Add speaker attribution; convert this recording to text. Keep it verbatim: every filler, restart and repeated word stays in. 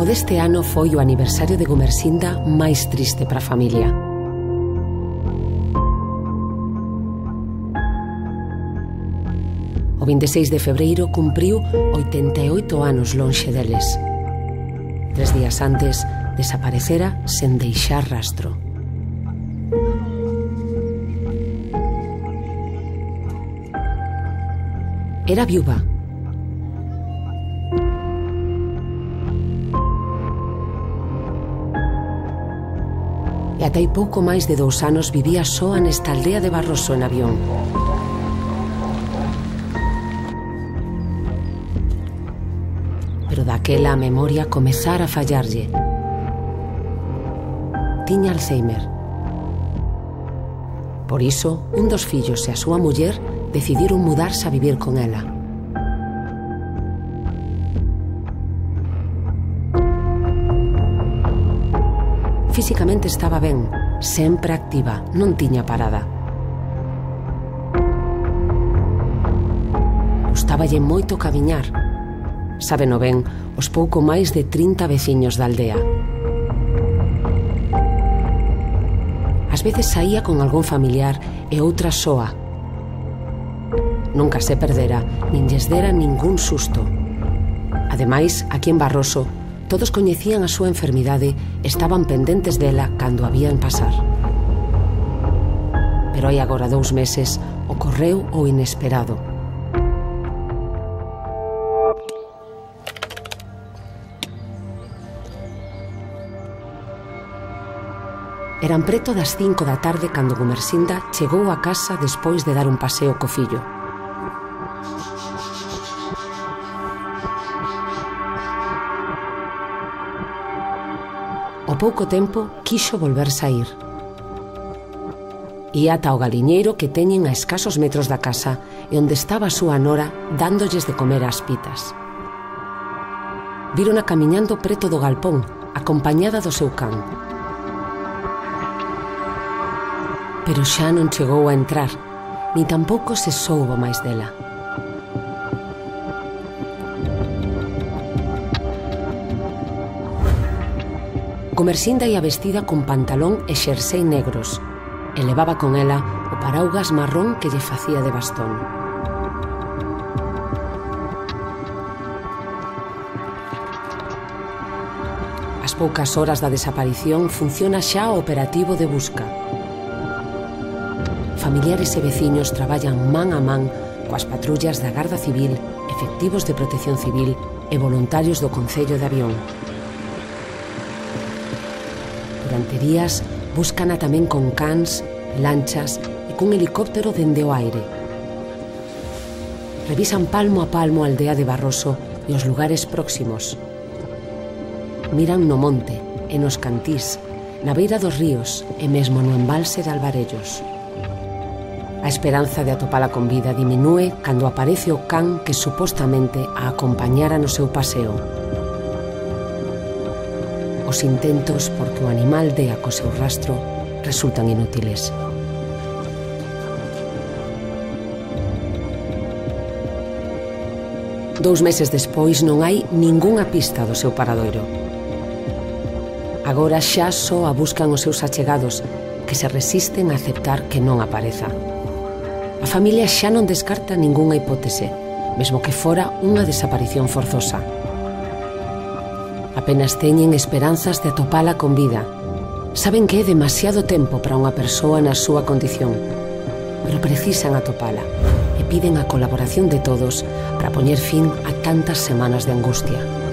Speaker 1: O deste ano foi o aniversario de Gumersinda máis triste para a familia. O vinte e seis de febreiro cumpriu oitenta e oito anos lonxe deles. Tres días antes desaparecera sen deixar rastro. Era viúva. E ata hai pouco máis de dous anos vivía soa nesta aldea de Barroso en Avión. Pero daquela a memoria comezara a fallarlle. Tiña Alzheimer. Por iso, un dos fillos e a súa muller decidiron mudarse a vivir con ela. Físicamente estaba ben, sempre activa, non tiña parada. Gustáballe moito camiñar. Sábeno ben os pouco máis de trinta veciños da aldea. Ás veces saía con algún familiar e outra soa. Nunca se perdera, nin lles dera ningún susto. Ademais, aquí en Barroso, todos coñecían a súa enfermidade e estaban pendentes dela cando a vían pasar. Pero hai agora dous meses ocorreu o inesperado. Eran preto das cinco da tarde cando Gumersinda chegou a casa despois de dar un paseo co fillo. Ao pouco tempo, quixo volver saír. Ía ata o galiñeiro que teñen a escasos metros da casa e onde estaba a súa nora dándolles de comer ás pitas. Vírona camiñando preto do galpón, acompañada do seu can. Pero xa non chegou a entrar, ni tampouco se soubo máis dela. Gumersinda ia vestida con pantalón e xersei negros e levaba con ela o paraugas marrón que lle facía de bastón. Ás poucas horas da desaparición funciona xa o operativo de busca. Familiares e veciños traballan man a man coas patrullas da Garda Civil, efectivos de Protección Civil e voluntarios do Concello de Avión. Durante días, búscana tamén con cans, lanchas e cun helicóptero dende o aire. Revisan palmo a palmo a aldea de Barroso e os lugares próximos. Miran no monte, e nos cantís, na beira dos ríos e mesmo no embalse de Alvarellos. A esperanza de atopala con vida diminúe cando aparece o can que supostamente a acompañara no seu paseo. Os intentos porque o animal dea co seu rastro resultan inútiles. Dous meses despois non hai ningunha pista do seu paradoiro. Agora xa só a buscan os seus achegados, que se resisten a aceptar que non apareza. A familia xa non descarta ningunha hipótese, mesmo que fora unha desaparición forzosa. Apenas teñen esperanzas de atopala con vida. Saben que é demasiado tempo para unha persoa na súa condición, pero precisan atopala e piden a colaboración de todos para poñer fin a tantas semanas de angustia.